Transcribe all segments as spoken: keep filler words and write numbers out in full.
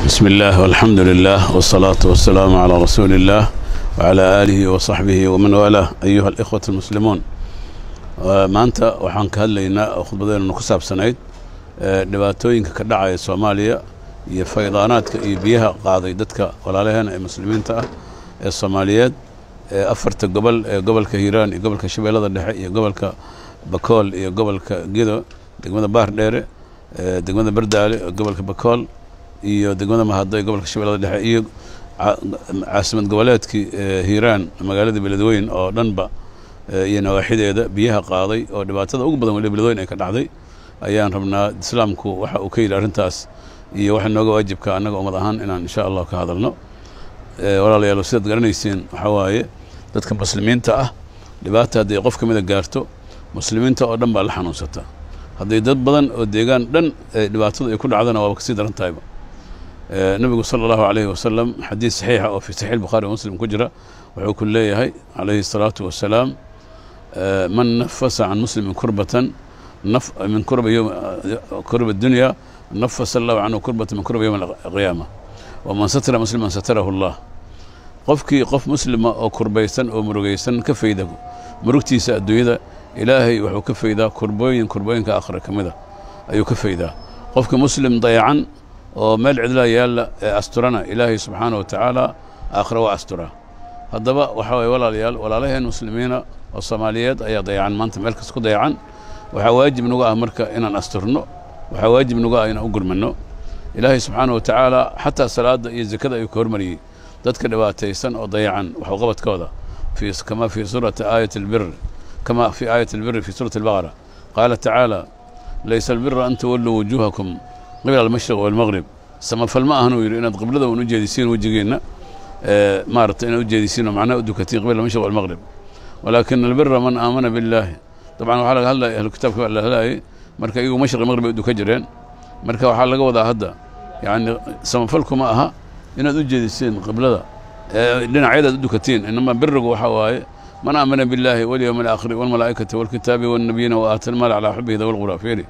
بسم الله والحمد لله والصلاة والسلام على رسول الله وعلى آله وصحبه ومن والاه. أيها الإخوة المسلمون، ما أنت وحن كهلينا خطبتين نكسب سنة دباتوين كدعاء الصومالية يفيضانات بيها قاضي دتك ولا لهن المسلمين تا الصوماليات أفرت قبل قبل كهيران قبل كشبيلة الدحية قبل كبكول قبل كجدو دقمنا بحر ديرة دقمنا بردالي قبل كبكول iyo degmada Mahadday gobolka Shabeellada Dhexe iyo caasimad goboleedkii Hiiraan magaalada Beledweyne oo dhanba iyo nawaaxideeda biyaha qaaday oo dhibaatada ugu badan wali Beledweyne ay ka dhacday ayaan rabnaa islaamku waxa uu ka yiri arintaas iyo waxa nooga waajibka anaga ummad ahaan inaan insha Allah ka hadalno walaalayaal sida garanaysiin waxa waaye dadka muslimiinta ah dhibaatada haday qof kamid gaarto muslimiinta oo dhan baa la xanuunsata haday dad badan oo deegaan dhan dhibaatada ay ku dhacdana waa ka sii daran tahay النبي صلى الله عليه وسلم حديث صحيح أو في صحيح البخاري ومسلم كجرة وحكل ليه عليه الصلاة والسلام من نفس عن مسلم كربة نف من كرب يوم كرب الدنيا نفس الله عنه كربة من كرب يوم القيامة ومن ستر مسلما ستره الله قفكي قف مسلم أو كربيسا أو مرقيسا كفيده مرقتي سأدويدا إلهي وحو كفيدا كربين كربين كآخر كمذا أيو كفيدا قفك مسلم ضيعا ومال عدلا يالا أسترنا إلهي سبحانه وتعالى آخر وأسترا هذا وحوي ولا ليال ولا له المسلمين والصوماليات أي ضيعان ما أنت ملك سكو ضيعان وحواجب نوجا أمريكا إن أسترنه وحواجب نوجا إن أقر منه إلهي سبحانه وتعالى حتى صلاة يزكذا يكور مري تذكر واتيسن وضيعان وحوقبت كذا في كما في سورة آية البر كما في آية البر في سورة البقرة قال تعالى ليس البر أن تولوا وجوهكم قبل المشرق والمغرب سما فالماء هنو يرينا قبل ذا ونجديسين وجينا آه مارت إن وجديسين ومعنا ودكتين قبل المشرق والمغرب ولكن البر من آمن بالله طبعا وحال هلا أهل الكتاب هلا هلا مركا يجوا مشرق المغرب ودكجرين مركا وحال لقوا ذا هدا يعني سما فالكم ماءها إن وجديسين قبل ذا آه لنا عيادة دكتين إنما بر وحواي من آمن بالله واليوم الآخر والملائكة والكتاب والنبيين وآتى المال على حبه ذوي القربى فيري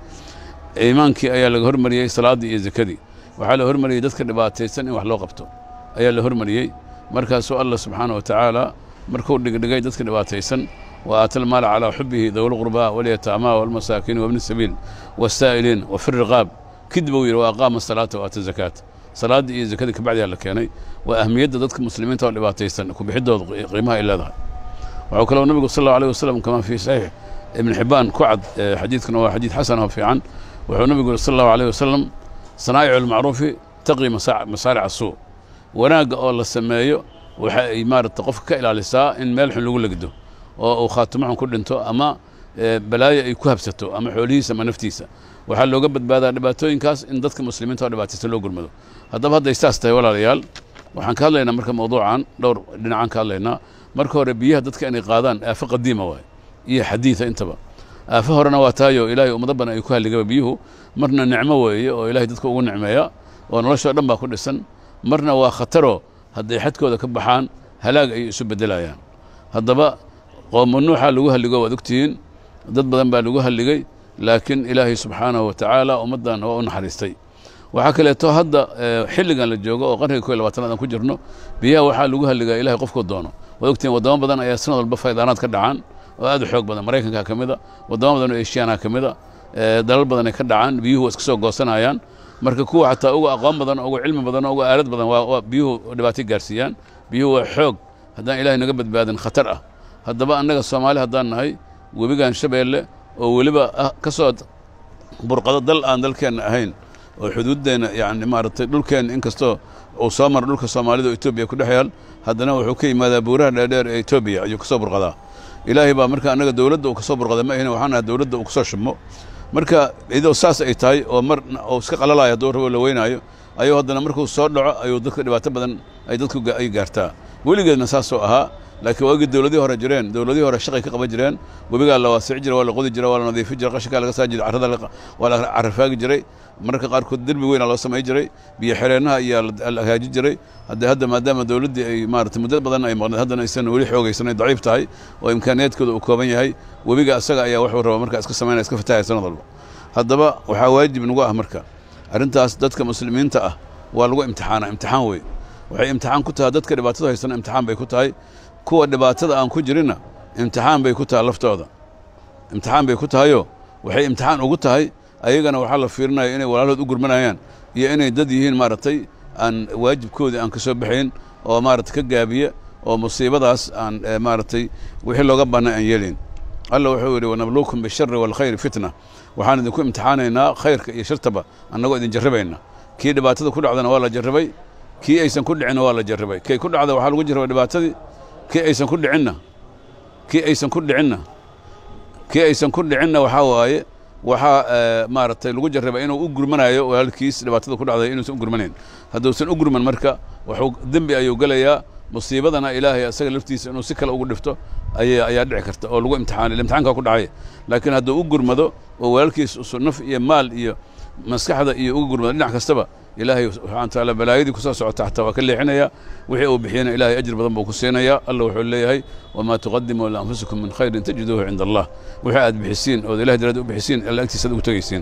إيمانكي أيها اللي هرمريي صلاة يزكدي وحال هرمريي دتك دباتيسن إن wax loo qabto ayaa la hormariyay markaas oo Allah subhanahu wa ta'ala markuu dhigay dadka dhibaataysan wa atal maal ala hubbihi dawul qurba wal yatama wal masakin wa ibn sabil wasaa'ilin wa fi riqab kidbu wa aqama salata wa ata zakat salaad iyo zakada ka bacdi la keenay wa ahmiyada dadka muslimiinta oo dhibaataysan ku bixidooda qiimaha ilaahay waxa kale oo nabiga sallallahu alayhi wasallam kama fi sahih ibn hibban ku cad xadiidkana waa xadiid xasan oo fiican wuxuu nabigu صلى الله عليه وسلم صنائع المعروف تقي مصارع السوء وناق oo la sameeyo waxa ay maarta qof ka ilaalisaa in meel xun lagu lagdo oo khaatimo ku dhinto ama balaayo ay ku habsato ama xoolihiisa ama naftiisa waxa looga badbaadaa dhibaatooyinkaas in dadka muslimiinta oo dhibaataysan loo gurmado haddaba hadda istaas tahay walaalayaal waxaan ka hadlaynaa marka mawduucan dhowr dhinacan ka hadlaynaa marka hore biyaha dadka inay qaadaan aafa qadiima waay iyo xadiisa intaba aafa horena waa taayo ilaahay umada badan ay ku haligaba biyuhu marna nicmo weeye oo ilaahay dadka ugu nicmeeya oo nolosha dhan baa ku dhisan marna waa khataro haday xadkooda ka baxaan halaag ay isu bedelayaan haddaba qoom nuuxa lagu haligo wad ogtiin dad badan baa lagu haligay laakiin ilaahay subhanahu wa ta'ala umadan oo naxariistay waxa kale to hadda xilligan la joogo oo qarniga koob iyo labaatanaad ku jirno biyaha waxa lagu haligaa ilaahay qofku doono wad ogtiin wadamo badan ayaa sanad walba faydaanaad ka dhacaan oo aad u xoog badan Mareykanka kamida wadamo badan oo Aasiyaana kamida dalal badan ay ka dhacaan biyuhu iska soo goosanayaan marka kuwa xataa ugu aqoon badan ugu cilmi badan ugu aalad badan waa biyuhu dhibaato gaarsiiyaan biyuhu waa xoog haddaan ilaahay naga badbaadin khatar ah haddaba annaga Soomaali haddaan nahay webigan Shabeelle oo waliba ka soo burqado dal aan dalkeena ahayn oo xuduudeena yaani maartay dhulkeen inkastoo oo soo mar dhulka Soomaalida Itoobiya ku dhaxayal haddana wuxuu ka yimaadaa buuraha dheer ee Itoobiya ayuu ka soo burqadaa ilaahay baa marka anaga dawladda uu ka soo burqaday ma ahina waxaan dawladda uu ka soo shimo marka idoo saas ay tahay oo mar oo iska qalalaya door rabo la weynaayo ayuu haddana markuu soo dhaco ayuu dadka dhibaato badan ay dadku ay gaartaa weligeedna saas oo ahaa laakiin waagi dawladii hore jireen dawladii hore shaqay ka qaban jireen webiga la waasic jiray waa la qodi jiray waa la nadiifin jiray qashinka laga saajid carrada waa la carfaagi jiray marka qaarkood derbi weyn loo sameey jiray biyo xireenaha iyo la hagaaji jiray hadda hadda maadaama dawladii ay maartay muddo badan ay maqnay haddana aysan wali xoogaysanay daciif tahay oo imkaaniyaadkooda uu kooban yahay webiga asaga ayaa wuxuu rabaa marka iska sameeyay iska fatahay sanad walba haddaba waxa waajib nagu ah marka arintaas dadka muslimiinta ah waa lagu imtixaana imtixaan wey waxay imtixaan ku tahay dadka dhibaatada haysana imtixaan bay ku tahay kuwa dhibaatada aan ku jirinna imtixaan bay ku tahay laftooda imtixaan bay ku tahayo waxay imtixaan ugu tahay ayagana waxaa la fiirinaya inay walaalood u gurmanayaan iyo inay dad yihiin maaragtay aan waajibkoodii aan ka soo baxayn oo maaragtay ka gaabiya oo musiibadaas aan maaragtay wixii looga bannay aan yeelin alla wuxuu yidhi wanabluukum bisharri waalkhayri fitna waxaan idinku imtixaanaynaa khayrka iyo shartaba annagoo idin jarribayna kii dhibaatada ku dhacdana waa la jarribay kii aysan ku dhicinna waa la jarribay kay ku dhacda waxaa lagu jarribay dhibaatadii kii aysan ku dhicinna kii aysan ku dhicinna kii aysan ku dhicinna waxaa waaye waxaa maaragtay lagu jarribay inuu u gurmanayo walaalkiis dhibaatada ku dhacday inuusan u gurmanayn hadduusan u gurman marka wuxuu dembi ayuu gelayaa musiibadana ilaahay asaga laftiisa inuu si kale ugu dhifto ayaa ayaa dhici karta oo lagu imtixaanay imtixaanka ku dhacay laakiin hadduu u gurmado oo walaalkiis uu naf iyo maal iyo maskaxda iyo ugu gurmado dhinac kastaba ilaahay subxaanahu wa ta'aala balaayadii ku soo socota xataa waa ka leexinaya wixii uu bixiyana ilaahay ajir badan buu ku siinaya alla wuxuu leeyahay wamaa tuqadimu li anfusikum min khayrin tajiduuhu cinda allah wixii aad bixisiin oo ilaahay daraadii u bixisiin alla agtiisa ugu tagaysiin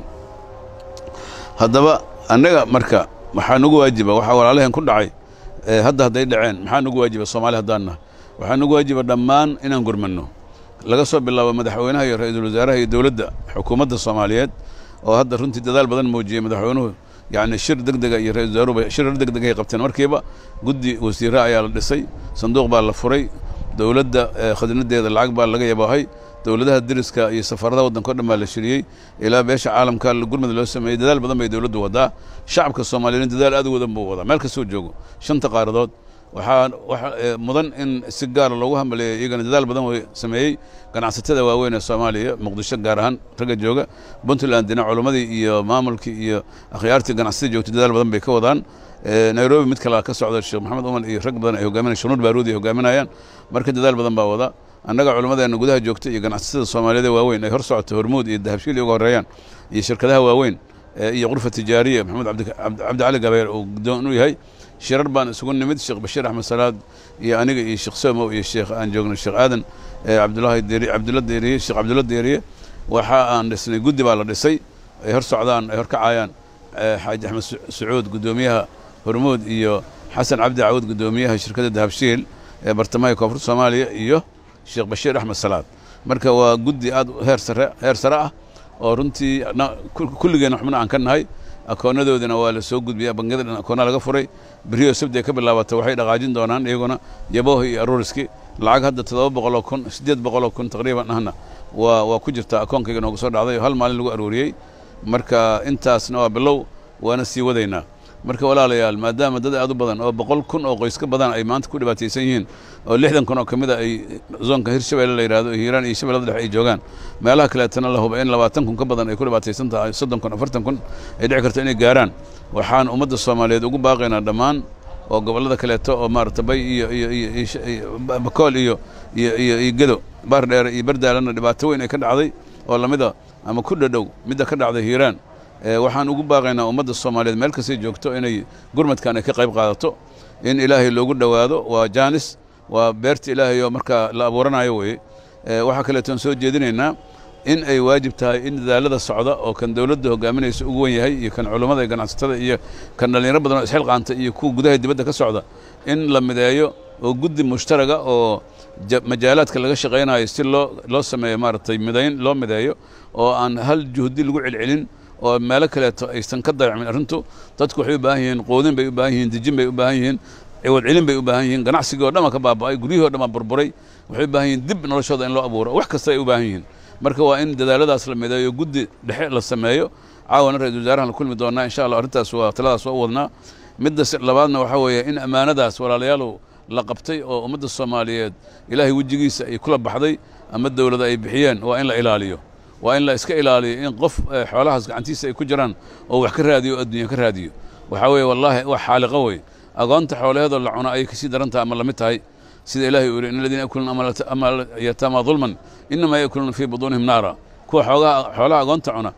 haddaba annaga marka waxaa nagu waajiba waxaa walaalaheen ku dhacay hadda hadday dhaceen maxaa nagu waajiba soomaali haddaan nahay waxaa nagu waajiba dhammaan inaan gurmanno laga soo bilaabo madaxweynaha iyo ra-iisul wasaaraha iyo dowladda xukuumadda soomaaliyeed oo hadda runtii dadaal badan muujiyey madaxweynuhu yacni shir degdega iyo ra-isul wasaaruhu shirar degdegay qabteen markiiba guddi wasiirra ayaa la dhisay sanduuq baa la furay dowladda khadnadeeda lacag baa laga yabaahay dowladaha deriska iyo safaradaha waddanka o dhan baa la shiriyey ilaa beesha caalamka gurmad loo sameeyey dadaal badan bay dowladdu wadaa shacabka soomaaliyeed dadaal aad u wadan buu wadaa meel kastoo joogo shanta qaaradood waxaa waxa mudan in si gaara loogu hambaleeyo iyagana dadaal badan way sameeyey ganacsatada waaweyn ee soomaaliya muqdisho gaar ahaan ragga jooga puntland dina culimmadii iyo maamulkii iyo akhyaartii ganacsatada joogtay dadaal badan bay ka wadaan nairobi mid kale ka socda sheekh maxamed umar iyo rag badan ay hogaaminayaan shunuur baaruudi ay hogaaminayaan marka dadaal badan baa wada annaga culimmadeena gudaha joogta iyo ganacsatada soomaaliyeed ee waaweyn ay hor socota hormuud iyo dahabshiil uga horeeyaan iyo shirkadaha waaweyn iyo qurfa tijaariya maxamed cabdi cali gabeer uu guddoon u yahay shirar baan isugu nimid sheekh bashiir axmed salaad iyo aniga iyo sheekh somow iyo sheekh aan joogno sheekh aadan cabdullaahi deeriye cabdulla deeriye sheekh cabdulla deeriye waxa aan dhisnay guddi baa la dhisay ay hor socdaan ay hor kacayaan xaaji axmed sacuud guddoomiyaha hormuud iyo xasan cabdi cawud guddoomiyaha shirkadda dahabshiil ee bartamaha koonfurta soomaaliya iyo sheekh bashiir axmed salaad marka waa guddi aad heer sare heer sare ah oo runtii kulligeena xubno aan ka nahay akoonadoodina waa la soo gudbiyaa bangiyada dhan akoona laga furay beriyo sabti ka bilaabata waxay dhaqaajin doonaan iyaguna yaboohi iyo aruuriski lacag hadda toddoba boqoloo kun siddeed boqoloo kun taqriiban ahna waa waa ku jirta akoonkayga noogu soo dhacday oo hal maalin lagu aruuriyey marka intaasna waa bilow waana sii wadaynaa marka walaalayaal maadaama dad aad u badan oo boqol kun oo qoys ka badan ay maanta ku dhibaataysan yihiin oo lixdan kun oo ka mid a ay zoonka hirshabeelle la yidhahdo hiiraan iyo shabeellada dhexe ay joogaan meelaha kaleetana la huba in labaatan kun ka badan ay ku dhibaataysan tahay soddon kun afartan kun ay dhici karto inay gaaraan waxaan ummadda soomaaliyeed ugu baaqaynaa dhammaan oo gobollada kaleeto oo maarata bay iyo iyo iyo bakool iyo iyo iyo iyo gedo baar dheere iyo bardaalana dhibaato weyn ay ka dhacday oo lamida ama ku dhadhow midda ka dhacday hiiraan waxaan ugu baaqaynaa ummadda soomaaliyeed meel kastay joogto inay gurmadkan ay ka qayb qaadato in ilaahay loogu dhowaado waa jaanis waa beerta ilaahay oo markaa la abuuranayo weye waxaa kaleetoon soo jeedinaynaa in ay waajib tahay in dadaalada socda oo kan dowladda hogaaminaysa ugu wen yahay iyo kan culummada iyo ganacsatada iyo kan dhallinyaro badan oo isxilqaanta iyo kuwa gudaha dibadda ka socda in la mideeyo oo guddi mushtaraga oo majaalaadka laga shaqaynayo si loo loo sameeyo maaragtay midayn loo mideeyo oo aan hal juhdi lagu celcelin oo meelo kaleeto aysan ka dayacmin arrintu dadku waxay u baahan yihiin qoodin bay u baahan yihiin dejin bay u baahan yihiin ciwad celin bay u baahan yihiin ganacsigii oo dhan ka baaba'ay guryihii oo dhan baa burburay waxay u baahan yihiin dib noloshooda in loo abuuro wax kasta ay u baahan yihiin marka waa in dadaaladaas la mideeyo guddi dhexe la sameeyo caawana ra-iisul wasaarahan la kulmi doonaa insha allah arrintaas waa taladaas waa u wadnaa midda labaadna waxaa weeye in ammaanadaas walaalayaalow la qabtay oo ummadda soomaaliyeed ilaahay wejigiisa ay kula baxday ama dowladda ay bixiyeen waa in la ilaaliyo waa in la iska ilaaliyo in qof xoolahaas gacantiisa ay ku jiraan oo wax ka raadiyo o adduunya ka raadiyo waxaa weeye wallaahi wax xaaliqo wey agoonta xoolaheedoo la cuno ayay kasii daran tahay ama lamid tahay sida ilahay uu yidhi in aladiina yakuluuna ama yataama dulman inamaa yakuluuna fii buduunihim naara kuwa xoogaha xoolaha agoonta cuna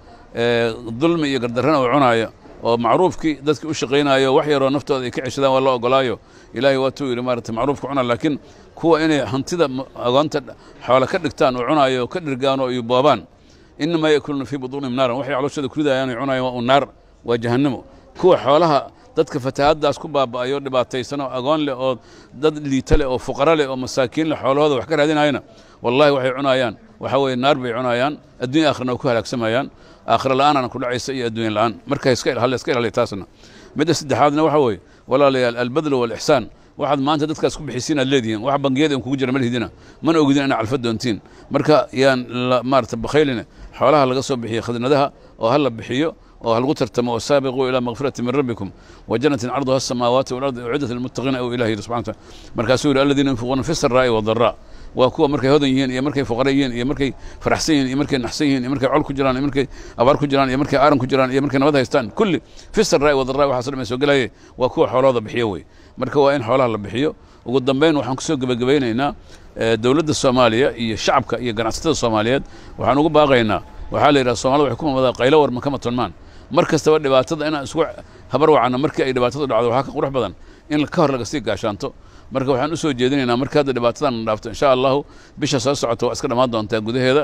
dulmi iyo gardarrana uu cunaaya oo macruufkii dadka u shaqaynayo wax yaroo naftooda ay ka ceshadaan waa loo ogolaayo ilaahay waatuu yidhi maarata macruufka cuna laakiin kuwa inay hantida agoonta xoola ka dhigtaan oo cunaayo oo ka dhirgaan oo iyo boobaan inamaa yakuluuna fii buduunihim naaran waxay calooshooda ku ridayaan ay cunayaan waa u naar waa jahannamo kuwa xoolaha dadka fatahaadaas ku baaba'ayo dhibaataysan oo agoon leh oo dad liita leh oo fuqara leh oo masaakiin leh xoolahooda wax ka raadinayana wallahi waxay cunayaan waxa weeye naar bay cunayaan adduun aakhirna ku halaagsamayaan aakhira la'aanana ku dhacaysa iyo adduun la'aan marka iska hal iska ilaaliyo taasna midda saddexaadna waxa weeye walaalayaal albadl wal ihsan waxaad maanta dadkaas ku bixisiin aad leedihiin wax bangiyada in kugu jira ma lihidina mana ogidin inaa calfa doontiin marka yaan maarata bakhaylina xoolaha laga soo bixiyo khadnadaha oo hal la bixiyo oo hal gutartamo oo saabiqu ila maghfirati min rabbikum wa jannatin arduha as-samawati wal ardu u'iddat lil muttaqin aw ilahi subhanahu wa ta'ala markaasuu yiri alladhina yunfiquna fi sarra'i wa dharra waa kuwa markay hodan yihiin iyo markay fuqara yihiin iyo markay faraxsan yihiin iyo markay naxsan yihiin iyo markay col ku jiraan iyo markay abaar ku jiraan iyo markay aaran ku jiraan iyo markay nabad haystaan kulli fi sarra'i wa dharra waxa soo soo galay waa kuwa xoolooda bixiyo way marka waa in xoolaha la bixiyo ugu dambeyn waxaan ku soo gabagabeynaynaa dawladda Soomaaliya iyo shacabka iyo ganacsatada Soomaaliyeed waxaan ugu baaqaynaa waxa la yiraahdaa Soomaalidu waxay ku mamada qaylo war ma kama tonmaan markasta waa dhibaatada inaan isku habar wacana markii ay dhibaatadu dhacdo waxa ka qurux badan in ka hor laga sii gaashaanto marka waxaan u soo jeedinaynaa marka hadda dhibaatadan dhaafto insha Allah bisha soo socoto waa iska dhamaan doontaa gudaheeda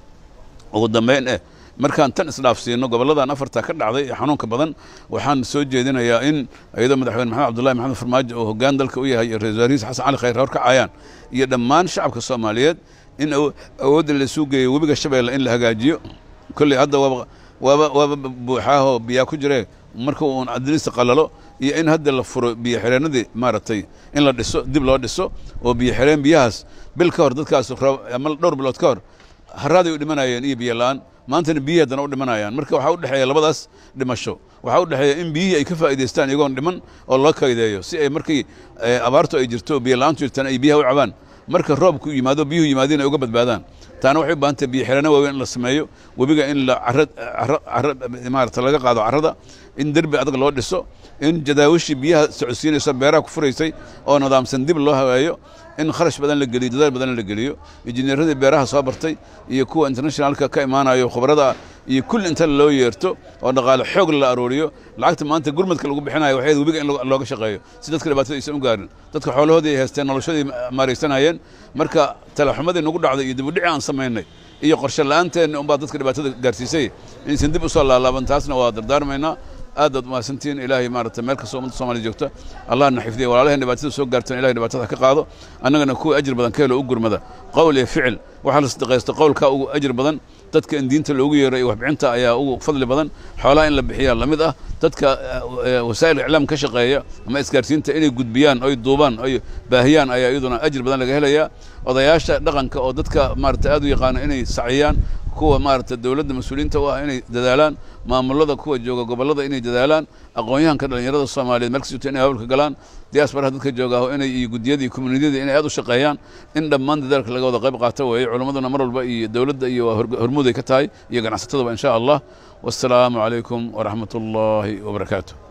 ugu dambeyn eh markaan tan isdhaafsiino goboladan afarta ka dhacday xanuunka badan waxaan soo jeedinayaa in ayadoo madaxweyne maxamed cabdullaahi maxamed farmaajo oo hoggaan dalka u yahay ra'iisul wasaare xasan cali khayr hor ka caayaan iyo dhammaan shacabka Soomaaliyeed in awood la soo geeyo webiga Shabeelle in la hagaajiyo kulli hadda waa waa waa buuxaaho biya ku jiree marka uu adliis qalalo iyo in hadda la furo biyo xireenadii maaratay in la dhiso dib loo dhiso oo biyo xireen biyahaas bil ka hor dadkaas ama dhowr bilood ka hor haraadi u dhimanayeen iyo biyo la'aan maantana biyaheedana u dhimanayaan marka waxa u dhaxeeya labadaas dhimasho waxa u dhaxeeya in biyihii ay ka faa'iidaystaan iyagoon dhiman oo loo kaydeeyo si ay markii abaartu ay jirto biyo la'aantu jirtaan ay biyaha u cabaan marka roobku yimaado biyuhu yimaadeen ay uga badbaadaan taana waxay u baahan tahay biyo xirana waaweyn in la sameeyo webiga in la carrad carrad maarata laga qaado carrada in derbi adag loo dhiso in jadaawishi biyaha socodsiinaysa beeraha ku furaysay oo nidaamsan dib loo habeeyo in kharash badan la geliyo dadaal badan la geliyo injineeradii beeraha soo bartay iyo kuwa internationalka ka imaanayo khibrada iyo kull inta loo yeerto oo dhaqaale xoog la arooriyo lacagta maanta gurmadka lagu bixinayo waxay webiga in looga shaqeeyo si dadka dhibaatada aysan u gaarin dadka xoolahoodii ay haysteen noloshadii maaraysanayeen marka talaxumadii nagu dhacday iyo dib u dhici aan samaynay iyo qorshe la'aanteena un baa dadka dhibaatada gaarsiisay inaysan dib u soo laalaaban taasna waa dardaarmaynaa aad aad maasantiin ilaahay maarata meel kasta ummadda Soomaaliya joogta Allah na xifdiyo walaalahay dhibaatada soo gaartaan ilaahay dhibaatada ka qaado annagana kuwa ajir badan ka helo u gurmada qowl iyo ficil waxa la sadaqaysto qowlka ugu ajir badan dadka in diinta loogu yeeray wax bixinta ayaa ugu fadli badan xoolaha in la bixiyo lamid ah dadka wasaa'il iclaam ka shaqeeya ama isgaarsiinta inay gudbiyaan oo duubaan oo baahiyaan ayaa iyaduna ajir badan laga helayaa odayaasha dhaqanka oo dadka maarata aad u yaqaan inay saciyaan kuwa maarata dawladda mas'uuliyiinta u ah inay dadaalaan maamulada kuwa jooga gobolada inay dadaalaan aqoonyahanka dhalinyarada Soomaaliyeed meel kasta inay hawlka galaan diaspora dadka jooga inay iyo gudiyada community inay aad u shaqeeyaan in dhammaan dadaalka laga wada qayb qaato way culimaduna mar walba iyo dawladda iyo hormuud ay ka tahay iyo ganacsatada insha Allah wassalaamu alaykum wa rahmatullahi wa barakatuh